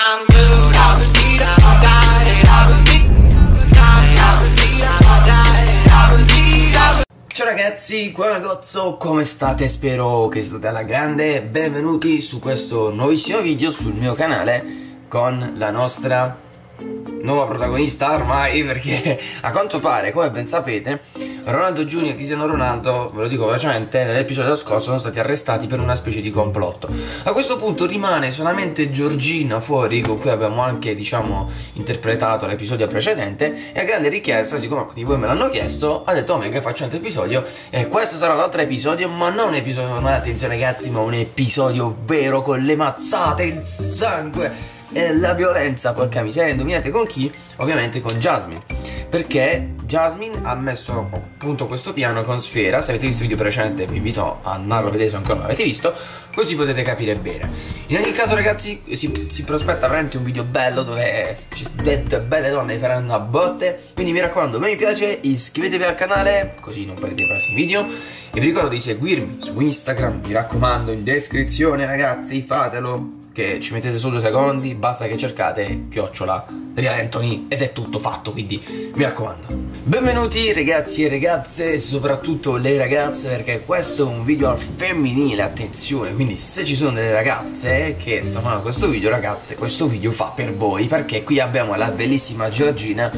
Ciao ragazzi, qua Gozzo, come state? Spero che state alla grande. Benvenuti su questo nuovissimo video sul mio canale con la nostra nuova protagonista ormai, perché a quanto pare, come ben sapete, Ronaldo Junior e Cristiano Ronaldo, ve lo dico velocemente, nell'episodio scorso sono stati arrestati per una specie di complotto. A questo punto rimane solamente Georgina fuori, con cui abbiamo anche, diciamo, interpretato l'episodio precedente, e a grande richiesta, siccome alcuni di voi me l'hanno chiesto, ha detto: Omega, faccio un altro episodio, e questo sarà l'altro episodio, ma non un episodio normale, attenzione ragazzi, ma un episodio vero, con le mazzate, il sangue e la violenza, porca miseria. Indovinate con chi? Ovviamente con Jasmine, perché Jasmine ha messo appunto questo piano con Sfera. Se avete visto il video precedente vi invito a andarlo a vedere se ancora non l'avete visto, così potete capire bene. In ogni caso ragazzi, si prospetta veramente un video bello, dove dette belle donne faranno a botte. Quindi mi raccomando, mi piace, iscrivetevi al canale, così non perdete i prossimi video. E vi ricordo di seguirmi su Instagram, mi raccomando, in descrizione ragazzi, fatelo, che ci mettete solo 2 secondi, basta che cercate @RealAnthony ed è tutto fatto, quindi mi raccomando. Benvenuti ragazzi e ragazze, soprattutto le ragazze, perché questo è un video al femminile, attenzione. Quindi se ci sono delle ragazze che stanno facendo questo video, ragazze, questo video fa per voi, perché qui abbiamo la bellissima Georgina,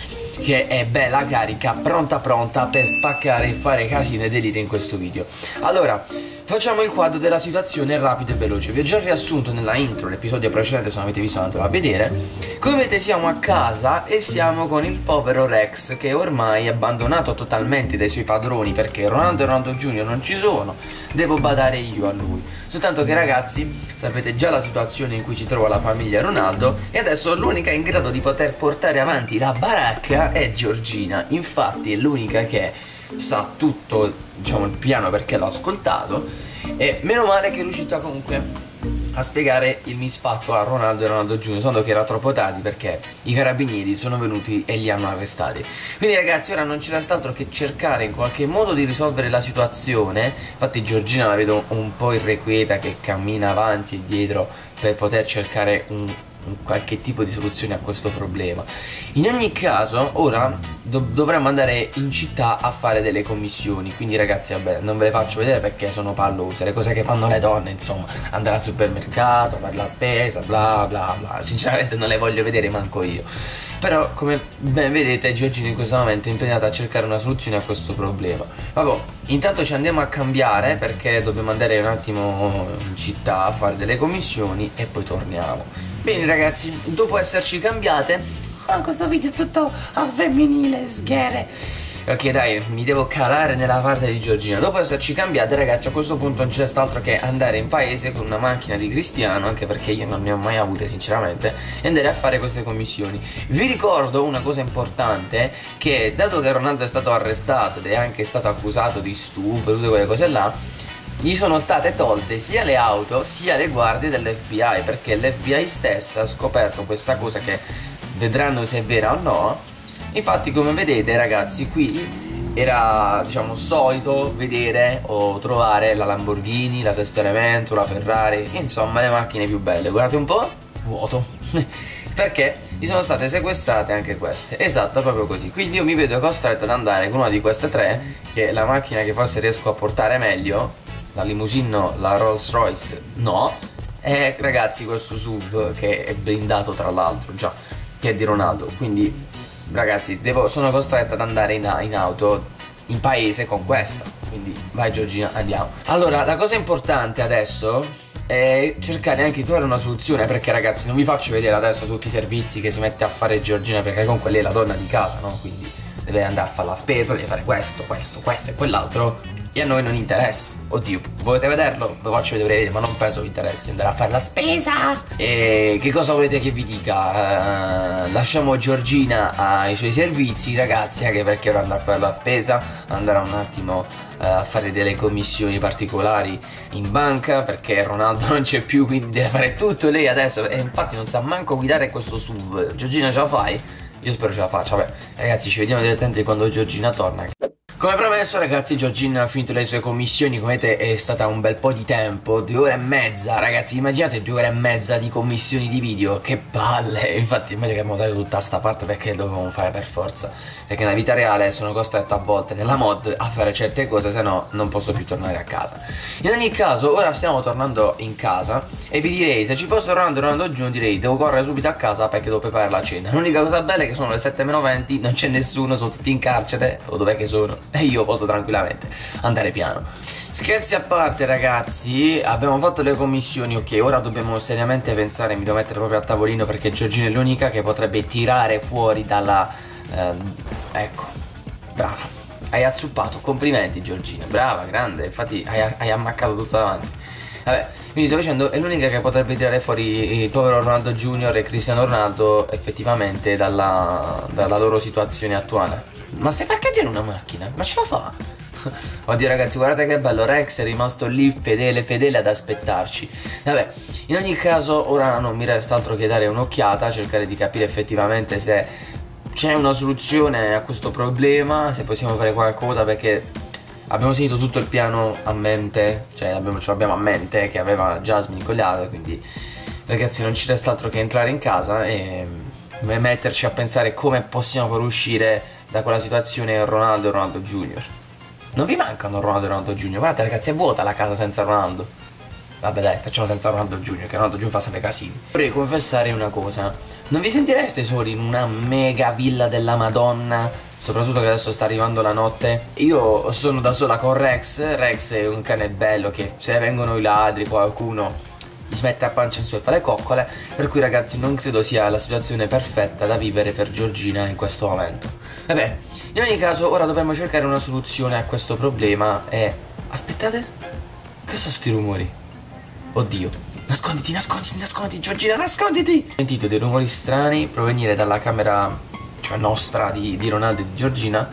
che è bella carica, pronta per spaccare e fare casino e delire in questo video. Allora, facciamo il quadro della situazione rapido e veloce. Vi ho già riassunto nella intro l'episodio precedente, se non avete visto andatelo a vedere. Come vedete siamo a casa e siamo con il povero Rex, che ormai è abbandonato totalmente dai suoi padroni, perché Ronaldo e Ronaldo Junior non ci sono, devo badare io a lui. Soltanto che ragazzi, sapete già la situazione in cui si trova la famiglia Ronaldo, e adesso l'unica in grado di poter portare avanti la baracca è Georgina. Infatti è l'unica che sa tutto, diciamo, il piano, perché l'ho ascoltato, e meno male che è riuscita comunque a spiegare il misfatto a Ronaldo e Ronaldo Junior, solo che era troppo tardi, perché i carabinieri sono venuti e li hanno arrestati. Quindi ragazzi, ora non ci resta altro che cercare in qualche modo di risolvere la situazione. Infatti Georgina la vedo un po' irrequieta, che cammina avanti e dietro per poter cercare un qualche tipo di soluzione a questo problema. In ogni caso ora dovremmo andare in città a fare delle commissioni. Quindi ragazzi, vabbè, non ve le faccio vedere perché sono pallose, le cose che fanno le donne, insomma, andare al supermercato, fare la spesa, bla bla bla. Sinceramente non le voglio vedere manco io. Però come ben vedete Georgina in questo momento è impegnata a cercare una soluzione a questo problema. Vabbè, intanto ci andiamo a cambiare, perché dobbiamo andare un attimo in città a fare delle commissioni e poi torniamo. Bene ragazzi, dopo esserci cambiate, questo video è tutto a femminile, sghere. Ok dai, mi devo calare nella parte di Georgina. Dopo esserci cambiate ragazzi, a questo punto non c'è altro che andare in paese con una macchina di Cristiano, anche perché io non ne ho mai avute sinceramente, e andare a fare queste commissioni. Vi ricordo una cosa importante, che dato che Ronaldo è stato arrestato ed è anche stato accusato di stupro e tutte quelle cose là, gli sono state tolte sia le auto sia le guardie dell'FBI, perché l'FBI stessa ha scoperto questa cosa, che vedranno se è vera o no. Infatti come vedete ragazzi, qui era, diciamo, solito vedere o trovare la Lamborghini, la Sesto Elemento, la Ferrari, insomma le macchine più belle. Guardate un po', vuoto perché gli sono state sequestrate anche queste. Esatto, proprio così. Quindi io mi vedo costretto ad andare con una di queste tre, che è la macchina che forse riesco a portare meglio. La limousine no, la Rolls Royce no, e ragazzi questo SUV che è blindato tra l'altro già, che è di Ronaldo. Quindi ragazzi sono costretto ad andare in auto in paese con questa. Quindi vai Georgina, andiamo. Allora la cosa importante adesso è cercare anche di trovare una soluzione, perché ragazzi non vi faccio vedere adesso tutti i servizi che si mette a fare Georgina, perché comunque lei è la donna di casa, no? Quindi deve andare a fare la spesa, deve fare questo e quell'altro, e a noi non interessa. Oddio, volete vederlo? Ve lo faccio vedere, ma non penso vi interessi andare a fare la spesa. E che cosa volete che vi dica? Lasciamo Georgina ai suoi servizi ragazzi, anche perché ora andrà a fare la spesa, andrà un attimo a fare delle commissioni particolari in banca, perché Ronaldo non c'è più, quindi deve fare tutto lei adesso, e infatti non sa manco guidare questo SUV. Georgina, ce la fai? Io spero ce la faccia. Vabbè ragazzi, ci vediamo direttamente quando Georgina torna. Come promesso ragazzi, Giorgina ha finito le sue commissioni. Come vedete è stata un bel po' di tempo, 2 ore e mezza. Ragazzi immaginate 2 ore e mezza di commissioni di video, che palle. Infatti è meglio che montato tutta sta parte, perché dovevamo fare per forza, perché nella vita reale sono costretto a volte nella mod a fare certe cose, se no non posso più tornare a casa. In ogni caso ora stiamo tornando in casa e vi direi, se ci fosse Ronaldo Junior, direi devo correre subito a casa perché devo preparare la cena. L'unica cosa bella è che sono le 7:20, non c'è nessuno, sono tutti in carcere, o dov'è che sono? E io posso tranquillamente andare piano. Scherzi a parte ragazzi, abbiamo fatto le commissioni, ok, ora dobbiamo seriamente pensare, mi devo mettere proprio a tavolino perché Giorgina è l'unica che potrebbe tirare fuori dalla... ecco, brava, hai azzuppato, complimenti Giorgina, brava, grande, infatti hai ammaccato tutto davanti. Vabbè, quindi sto dicendo, è l'unica che potrebbe tirare fuori il povero Ronaldo Junior e Cristiano Ronaldo effettivamente dalla loro situazione attuale. Ma stai parcheggiando una macchina? Ma ce la fa? Oddio ragazzi, guardate che bello, Rex è rimasto lì fedele ad aspettarci. Vabbè, in ogni caso ora non mi resta altro che dare un'occhiata, cercare di capire effettivamente se c'è una soluzione a questo problema, se possiamo fare qualcosa, perché abbiamo sentito tutto il piano a mente, cioè ce l'abbiamo a mente che aveva Jasmine incogliata, quindi ragazzi non ci resta altro che entrare in casa e metterci a pensare come possiamo far uscire da quella situazione Ronaldo e Ronaldo Junior. Non vi mancano Ronaldo e Ronaldo Junior? Guardate ragazzi, è vuota la casa senza Ronaldo. Vabbè dai, facciamo senza Ronaldo Junior, che Ronaldo Junior fa sempre casini. Vorrei confessare una cosa, non vi sentireste soli in una mega villa della Madonna? Soprattutto che adesso sta arrivando la notte. Io sono da sola con Rex. Rex è un cane bello che se vengono i ladri, qualcuno si mette a pancia in su e fa le coccole. Per cui ragazzi non credo sia la situazione perfetta da vivere per Giorgina in questo momento. Vabbè, in ogni caso ora dobbiamo cercare una soluzione a questo problema e... Aspettate, che sono sti rumori? Oddio, nasconditi Giorgina, nasconditi! Ho sentito dei rumori strani provenire dalla camera, cioè nostra, di Ronaldo e di Giorgina.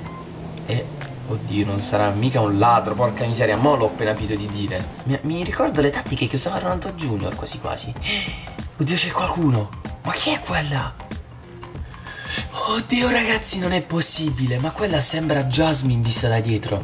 E oddio, non sarà mica un ladro, porca miseria, mo' l'ho appena finito di dire. Mi ricordo le tattiche che usava Ronaldo Junior, quasi quasi. Oddio, c'è qualcuno. Ma chi è quella? Oddio ragazzi, non è possibile, ma quella sembra Jasmine vista da dietro.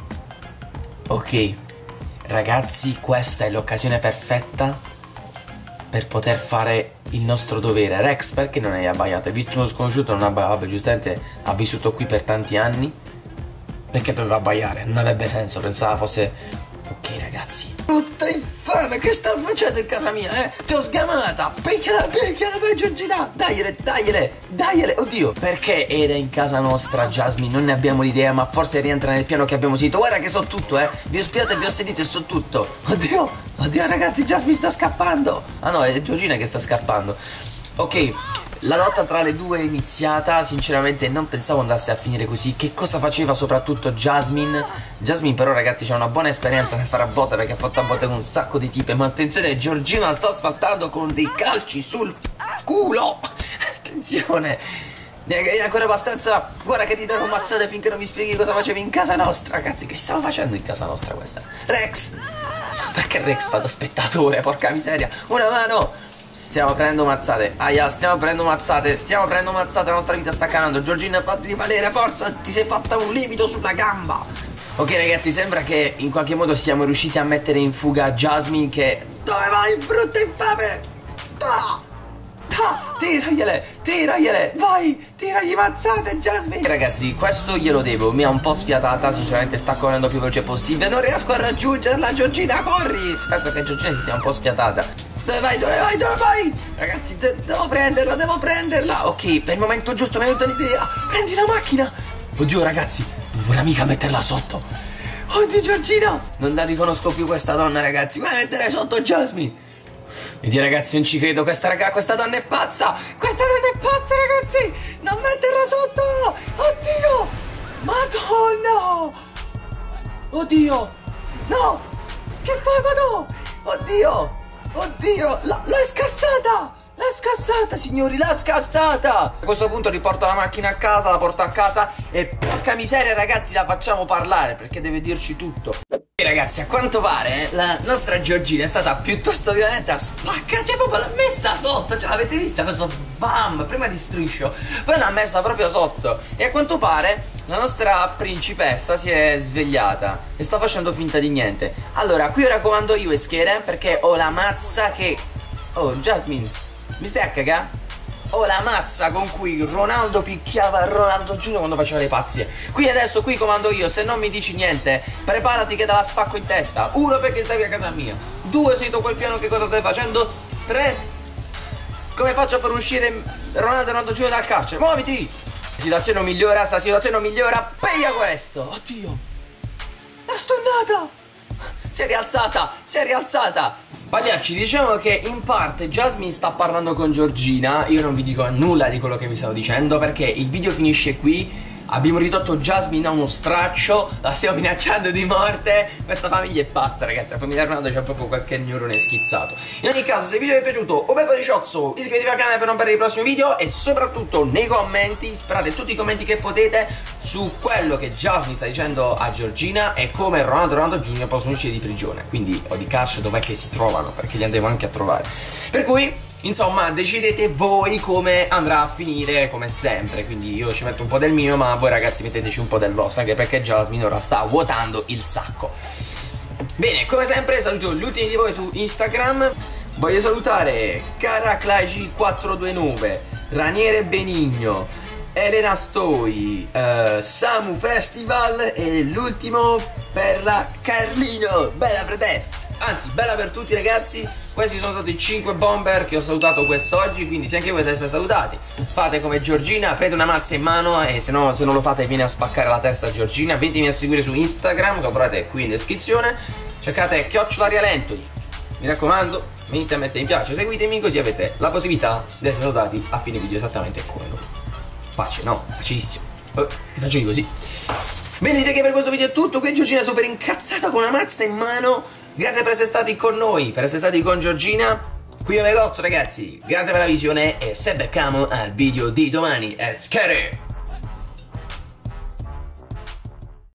Ok, ragazzi, questa è l'occasione perfetta per poter fare il nostro dovere. Rex, perché non hai abbaiato? Hai visto uno sconosciuto, non abbaiato? Vabbè, giustamente ha vissuto qui per tanti anni. Perché doveva abbaiare? Non avrebbe senso, pensava fosse... Ok ragazzi, brutta infame, che sta facendo in casa mia, Ti ho sgamata, picchiala per Giorgina, dagliele, oddio. Perché era in casa nostra Jasmine? Non ne abbiamo l'idea, ma forse rientra nel piano che abbiamo sentito. Guarda che so tutto, vi ho spiato e vi ho sentito e so tutto. Oddio ragazzi, Jasmine sta scappando. Ah no, è Giorgina che sta scappando. Ok, la lotta tra le due è iniziata, sinceramente non pensavo andasse a finire così. Che cosa faceva soprattutto Jasmine? Jasmine però ragazzi c'ha una buona esperienza nel fare a botte, perché ha fatto a botte con un sacco di tipe. Ma attenzione, Giorgina sta asfaltando con dei calci sul culo. Attenzione, ne hai ancora abbastanza. Guarda che ti darò mazzate finché non mi spieghi cosa facevi in casa nostra. Ragazzi, che stava facendo in casa nostra questa? Rex, perché Rex fa da spettatore, porca miseria. Una mano. Stiamo prendendo mazzate, stiamo prendendo mazzate, la nostra vita sta calando. Giorgina, fatti valere, forza, ti sei fatta un livido sulla gamba. Ok ragazzi, sembra che in qualche modo siamo riusciti a mettere in fuga Jasmine che... Dove vai, brutta infame? Tiragliele, vai, tiragli mazzate Jasmine. Ragazzi, questo glielo devo, mi ha un po' sfiatata, sinceramente sta correndo più veloce possibile. Non riesco a raggiungerla, Giorgina, corri. Penso che Giorgina si sia un po' sfiatata. Dove vai? Ragazzi, devo prenderla. Ok, per il momento giusto mi è venuta un'idea. Prendi la macchina. Oddio ragazzi, non vorrei mica metterla sotto. Oddio Giorgina, non la riconosco più questa donna ragazzi. Vai a mettere sotto Jasmine. Vedi ragazzi, non ci credo, questa donna è pazza. Ragazzi. Non metterla sotto. Oddio, madonna. Oddio, no. Che fai, madonna? Oddio, l'hai scassata, signori, l'ha scassata. A questo punto riporto la macchina a casa, la porto a casa e porca miseria ragazzi, la facciamo parlare perché deve dirci tutto. E ragazzi, a quanto pare la nostra Giorgina è stata piuttosto violenta, spacca, cioè proprio l'ha messa sotto, cioè l'avete vista, ha fatto bam, prima di striscio, poi l'ha messa proprio sotto. E a quanto pare la nostra principessa si è svegliata e sta facendo finta di niente. Allora, qui ora comando io e Scheren perché ho la mazza che... Oh, Jasmine, mi stai a cagà? Ho la mazza con cui Ronaldo picchiava Ronaldo Junior quando faceva le pazzie. Qui adesso, qui comando io, se non mi dici niente, preparati che te la spacco in testa. 1, perché stai a casa mia. 2, sei tu quel piano, che cosa stai facendo. 3, come faccio a far uscire Ronaldo Junior dal carcere? Muoviti! La situazione non migliora, sta situazione non migliora. Peglia questo! Oddio! L'ha stunnata! Si è rialzata! Si è rialzata! Pagliacci, diciamo che in parte Jasmine sta parlando con Giorgina. Io non vi dico nulla di quello che vi stavo dicendo perché il video finisce qui. Abbiamo ridotto Jasmine a uno straccio, la stiamo minacciando di morte. Questa famiglia è pazza, ragazzi. La famiglia Ronaldo c'è proprio qualche neurone schizzato. In ogni caso, se il video vi è piaciuto, un bel pollicciozzo, iscrivetevi al canale per non perdere i prossimi video. E soprattutto nei commenti, sparate tutti i commenti che potete su quello che Jasmine sta dicendo a Giorgina e come Ronaldo Junior possono uscire di prigione. Quindi, o di carcere, dov'è che si trovano, perché li andiamo anche a trovare. Per cui... insomma, decidete voi come andrà a finire, come sempre. Quindi io ci metto un po' del mio, ma voi ragazzi metteteci un po' del vostro, anche perché Jasmine ora sta vuotando il sacco. Bene, come sempre saluto gli ultimi di voi su Instagram. Voglio salutare Caraclagi429, Raniere Benigno, Elena Stoi, Samu Festival e l'ultimo per la Carlino. Bella frate, anzi bella per tutti ragazzi. Questi sono stati i 5 bomber che ho salutato quest'oggi, quindi se anche voi siete essere salutati, fate come Giorgina, prendete una mazza in mano e se non lo fate viene a spaccare la testa a Giorgina. Venitemi a seguire su Instagram, che lo trovate qui in descrizione, cercate @Rialentoli. Mi raccomando, venite a mettere mi piace, seguitemi così avete la possibilità di essere salutati a fine video esattamente come loro. Facile, no? Facilissimo. Vi faccio così. Bene, direi che per questo video è tutto. Qui Giorgina è super incazzata con una mazza in mano. Grazie per essere stati con noi, per essere stati con Giorgina. Qui io Megozzo ragazzi, grazie per la visione e se becchiamo al video di domani. Scary!